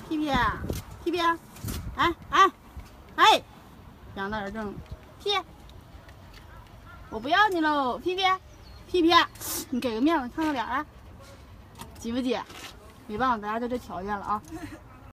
屁屁，屁屁，哎，养的耳正，屁，我不要你喽，屁屁，屁屁，你给个面子看看脸啊，急不急？没办法，咱家就这条件了啊。